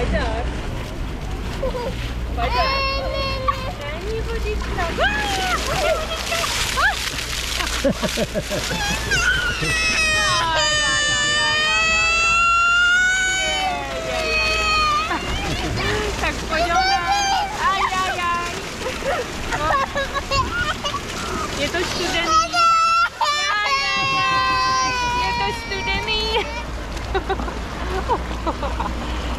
Bajdar. Není vodička. Tak pojďme. Je to studený. Je to studený.